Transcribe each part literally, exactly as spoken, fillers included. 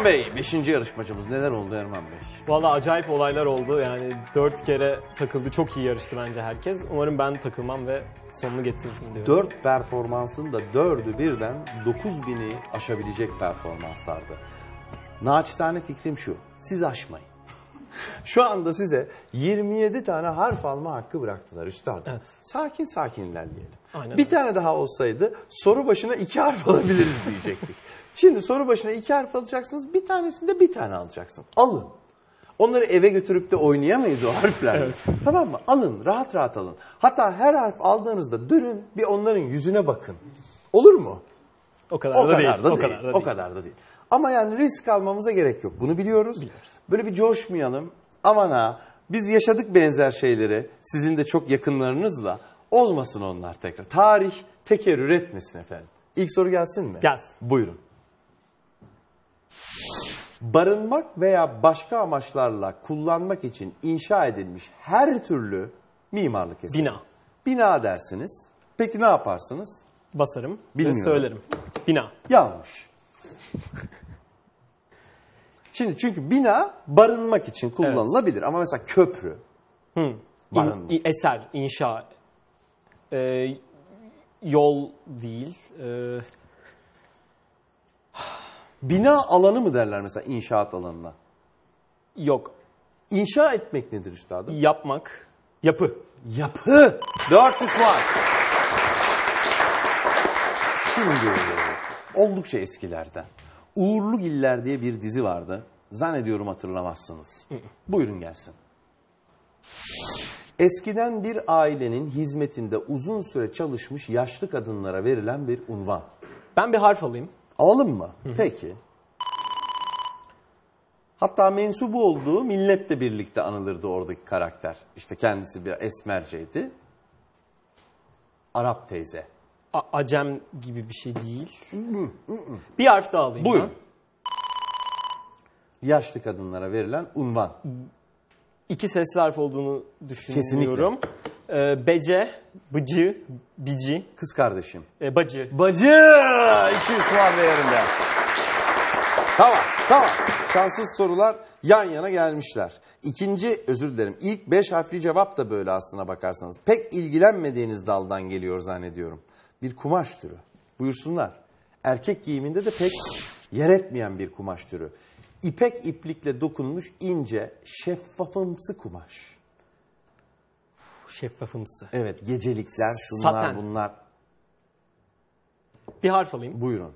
Bey, beşinci yarışmacımız. Neler oldu Erman Bey? Valla acayip olaylar oldu. Yani dört kere takıldı. Çok iyi yarıştı bence herkes. Umarım ben takılmam ve sonunu getiririm diyorum. Dört performansın da dördü birden dokuz bini aşabilecek performanslardı. Naçizane fikrim şu, siz aşmayın. Şu anda size yirmi yedi tane harf alma hakkı bıraktılar üstadım. Evet. Sakin sakin ilerleyelim. Aynen bir öyle. Tane daha olsaydı soru başına iki harf alabiliriz diyecektik. Şimdi soru başına iki harf alacaksınız, bir tanesinde bir tane alacaksın. Alın. Onları eve götürüp de oynayamayız o harflerle. Evet. Tamam mı? Alın, rahat rahat alın. Hatta her harf aldığınızda dönün bir onların yüzüne bakın. Olur mu? O kadar, o da, kadar değil. da o değil. Kadar da o değil. kadar da değil. Ama yani risk almamıza gerek yok. Bunu biliyoruz. Biliyoruz. Böyle bir coşmayalım. Aman ha, biz yaşadık benzer şeyleri. Sizin de çok yakınlarınızla. Olmasın onlar tekrar. Tarih tekerrür etmesin efendim. İlk soru gelsin mi? Gelsin. Buyurun. Barınmak veya başka amaçlarla kullanmak için inşa edilmiş her türlü mimarlık eseri. Bina. Bina dersiniz. Peki ne yaparsınız? Basarım Bilmiyorum. ve söylerim. Bina. Yanlış. Şimdi çünkü bina barınmak için kullanılabilir. Evet. Ama mesela köprü. Hı. Barınmak. İn, eser, inşa. Ee, yol değil. Ee... Bina alanı mı derler mesela inşaat alanına? Yok. İnşa etmek nedir üstadım? Yapmak. Yapı. Yapı. dört yüz var. Şimdi oldukça eskilerden. Uğurlugiller diye bir dizi vardı. Zannediyorum hatırlamazsınız. Hı. Buyurun gelsin. Eskiden bir ailenin hizmetinde uzun süre çalışmış yaşlı kadınlara verilen bir unvan. Ben bir harf alayım. Alalım mı? Hı hı. Peki. Hatta mensubu olduğu milletle birlikte anılırdı oradaki karakter. İşte kendisi bir esmerceydi. Arap teyze. A Acem gibi bir şey değil. Hı hı, hı. Bir harf daha alayım. Buyurun. Ben. Yaşlı kadınlara verilen unvan. İki sesli harf olduğunu düşünüyorum. Kesinlikle. Ee, bece, bıcı, bici. Kız kardeşim. Ee, bacı. Bacı! iki yüz puan değerinde. Tamam, tamam. Şanssız sorular yan yana gelmişler. İkinci, özür dilerim, ilk beş harfli cevap da böyle aslına bakarsanız. Pek ilgilenmediğiniz daldan geliyor zannediyorum. Bir kumaş türü. Buyursunlar. Erkek giyiminde de pek yer etmeyen bir kumaş türü. İpek iplikle dokunmuş ince, şeffafımsı kumaş. Şeffafımsı. Evet, gecelikler, şunlar Saten. Bunlar. Bir harf alayım. Buyurun.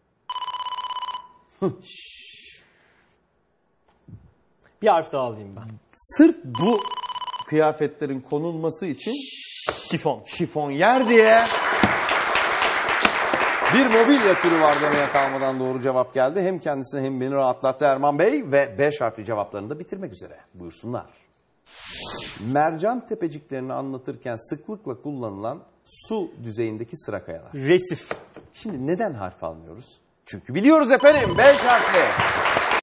Bir harf daha alayım ben. Sırf bu kıyafetlerin konulması için şifon. Şifon yer diye bir mobilya türü var demeye kalmadan doğru cevap geldi. Hem kendisini hem beni rahatlattı Erman Bey ve beş harfli cevaplarını da bitirmek üzere. Buyursunlar. Mercan tepeciklerini anlatırken sıklıkla kullanılan su düzeyindeki sıra kayalar. Resif. Şimdi neden harf almıyoruz? Çünkü biliyoruz efendim beş harfli.